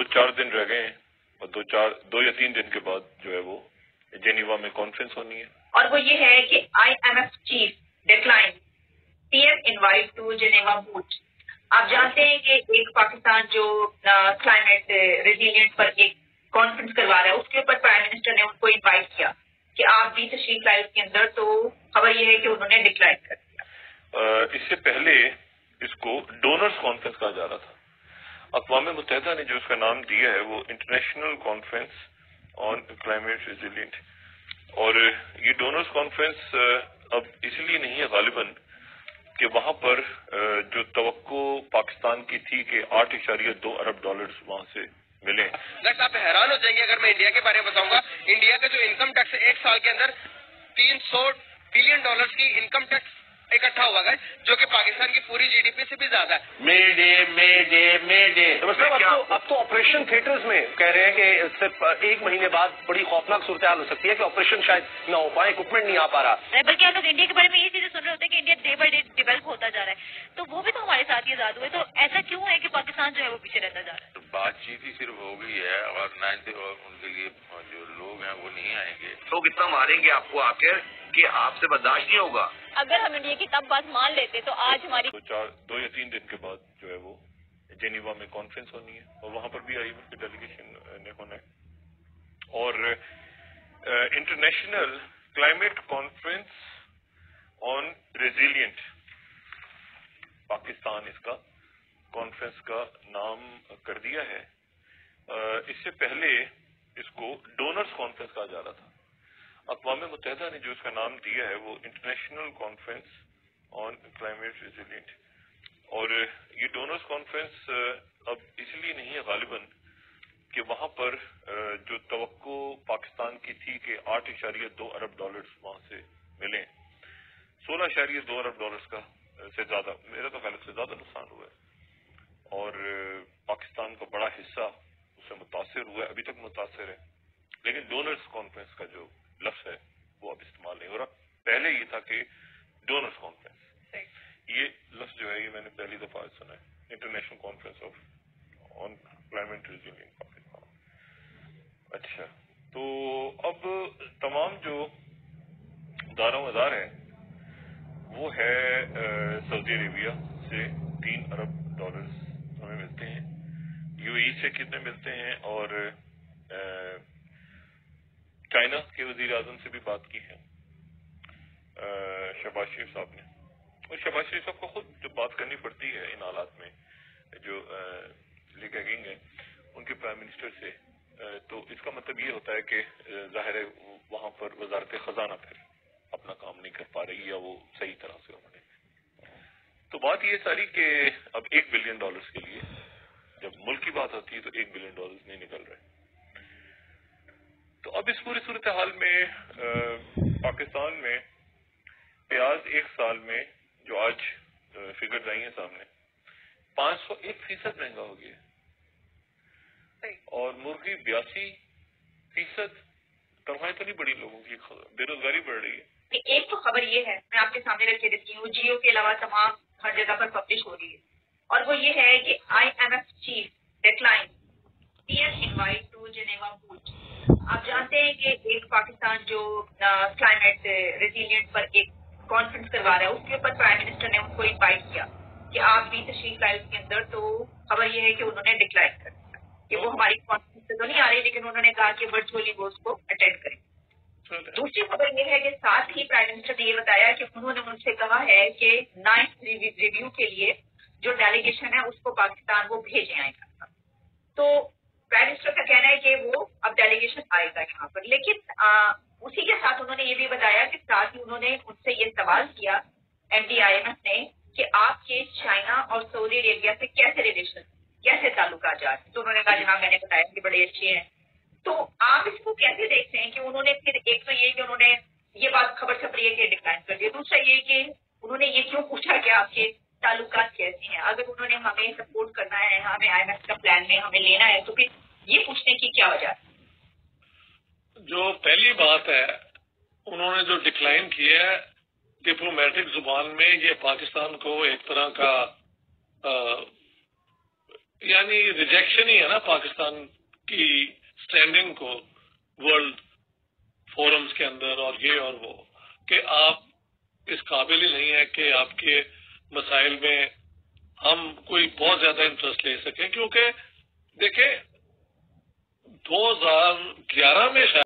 4 दिन रह गए हैं और 2 या 3 दिन के बाद जो है वो जेनीवा में कॉन्फ्रेंस होनी है, और वो ये है कि IMF chief decline PM invite to Geneva moot. आप जानते हैं कि एक पाकिस्तान जो क्लाइमेट रेजिलियंट पर एक कॉन्फ्रेंस करवा रहा है, उसके ऊपर प्राइम मिनिस्टर ने उनको इनवाइट किया कि आप भी तशरीफ लाए उसके अंदर, तो खबर यह है कि उन्होंने डिक्लाइन कर दिया। इससे पहले इसको डोनर्स कॉन्फ्रेंस कहा जा रहा था। अक़वाम मुत्तहिदा ने जो उसका नाम दिया है वो international conference on climate resilient, और ये डोनर्स कॉन्फ्रेंस अब इसलिए नहीं है गालिबन कि वहां पर जो तवक्को पाकिस्तान की थी कि 8.2 अरब डॉलर्स वहां से मिले। आप हैरान हो जाएंगे अगर मैं इंडिया के बारे में बताऊंगा। इंडिया का जो इनकम टैक्स है एक साल के अंदर 300 बिलियन डॉलर्स की इनकम टैक्स इकट्ठा हुआ है, जो कि पाकिस्तान की पूरी जीडीपी से भी ज्यादा है। मे डे मतलब अब तो ऑपरेशन थिएटर्स में कह रहे हैं कि सिर्फ 1 महीने बाद बड़ी खौफनाक सूरत हाल हो सकती है कि ऑपरेशन शायद न हो पाए, इक्विपमेंट नहीं आ पा रहा। बल्कि हम लोग इंडिया के बारे में ये चीजें सुन रहे होते हैं कि India day by day develop होता जा रहा है, तो वो भी तो हमारे साथ ही आजाद हुए, तो ऐसा क्यों है कि पाकिस्तान जो है वो पीछे रहता जा रहा है? तो बातचीत ही सिर्फ हो गई है और उनके लिए जो लोग हैं वो नहीं आएंगे। लोग इतना मारेंगे आपको आकर कि आपसे बर्दाश्त नहीं होगा। अगर हम इंडिया की तब बात मान लेते तो आज हमारी 2 या 3 दिन के बाद जो है वो जेनीवा में कॉन्फ्रेंस होनी है, और वहां पर भी IMF की डेलीगेशन ने होना है, और international climate conference on resilient Pakistan इसका कॉन्फ्रेंस का नाम कर दिया है। इससे पहले इसको डोनर्स कॉन्फ्रेंस कहा जा रहा था। अक़वाम मुत्तहिदा ने जो इसका नाम दिया है वो international conference on climate resilient, और ये डोनर्स कॉन्फ्रेंस अब इसलिए नहीं है गालिबन कि वहां पर जो तवक्को पाकिस्तान की थी कि 8.2 अरब डॉलर्स वहां से मिले, 16.2 अरब डॉलर्स का से ज्यादा, मेरा तो ख्याल से ज्यादा नुकसान हुआ है, और पाकिस्तान का बड़ा हिस्सा उससे मुतासिर हुआ है, अभी तक मुतासिर है, लेकिन डोनर्स कॉन्फ्रेंस का जो लफ्ज है वो अब इस्तेमाल नहीं हो रहा। पहले ये था कि डोनर्स कॉन्फ्रेंस, ये लफ्ज जो है ये मैंने पहली दफा सुना है, international conference on climate resilient Pakistan. अच्छा, तो अब तमाम जो दारोमदार है वो है सऊदी अरेबिया से 3 अरब डॉलर्स हमें मिलते हैं, UAE से कितने मिलते हैं, और चाइना के वजीर आजम से भी बात की है शहबाज शरीफ साहब ने, और शहबाज शरीफ साहब को खुद जो बात करनी पड़ती है इन हालात में, जो लिगेगिंग है उनके प्राइम मिनिस्टर से, तो इसका मतलब ये होता है कि जाहिर है वहां पर वजारत खजाना फिर अपना काम नहीं कर पा रही, या वो सही तरह से उन्होंने, तो बात ये सारी कि अब $1 बिलियन के लिए जब मुल्क की बात होती है तो $1 बिलियन नहीं निकल रहे। तो अब इस पूरी सूरत हाल में पाकिस्तान में प्याज एक साल में जो आज फिगर्स आई हैं सामने 501% महंगा हो गया, और मुर्गी 82%। तनख्वाहें तो नहीं बढ़ी लोगों की, बेरोजगारी बढ़ रही है। एक तो खबर ये है, मैं आपके सामने रख के देती हूँ, जियो के अलावा तमाम हर जगह पर पब्लिश हो रही है, और वो ये है कि IMF chief decline PM invite to Geneva moot. आप जानते हैं कि एक पाकिस्तान जो क्लाइमेट रेजिलियंट पर एक कॉन्फ्रेंस करवा रहा है, उसके ऊपर प्राइम मिनिस्टर ने उनको इनवाइट किया कि आप भी तशरीफ लाए उसके अंदर, तो खबर यह है कि उन्होंने डिक्लाइन कर दिया कि वो हमारी कॉन्फ्रेंस से तो नहीं आ रही, लेकिन उन्होंने कहा कि वर्चुअली वो उसको अटेंड करें। दूसरी खबर यह है कि साथ ही प्राइम मिनिस्टर ने ये बताया कि उन्होंने उनसे कहा है कि 9th रिव्यू के लिए जो डेलीगेशन है उसको पाकिस्तान वो भेजे आएगा। तो प्राइम मिनिस्टर का कहना है कि वो अब डेलीगेशन आएगा यहाँ पर, लेकिन उसी के साथ उन्होंने ये भी बताया कि साथ ही उन्होंने उनसे ये सवाल किया MD IMF ने कि आपके चाइना और सऊदी अरेबिया से कैसे रिलेशन, कैसे ताल्लुकात जा रहे हैं, तो उन्होंने कहा जनाब मैंने बताया कि बड़े अच्छे हैं। तो आप इसको कैसे देखते हैं कि उन्होंने फिर एक तो ये कि उन्होंने ये बात खबर छप रही है कि डिक्लाइन कर दिया, दूसरा ये कि उन्होंने ये क्यों पूछा कि आपके ताल्लुकात कैसे हैं, अगर उन्होंने हमें सपोर्ट करना है, हमें IMF का प्लान में हमें लेना है, तो फिर ये पूछने की क्या वजह है? जो पहली बात है उन्होंने जो डिक्लाइन किया है डिप्लोमेटिक जुबान में, ये पाकिस्तान को एक तरह का یعنی ریجیکشن ہی ہے نا پاکستان کی اسٹینڈنگ کو ورلڈ فورمز کے اندر اور یہ اور وہ، کہ آپ اس قابل ہی نہیں ہے کہ آپ کے مسائل میں ہم کوئی بہت زیادہ انٹرسٹ لے سکیں، کیونکہ دیکھیں 2011 میں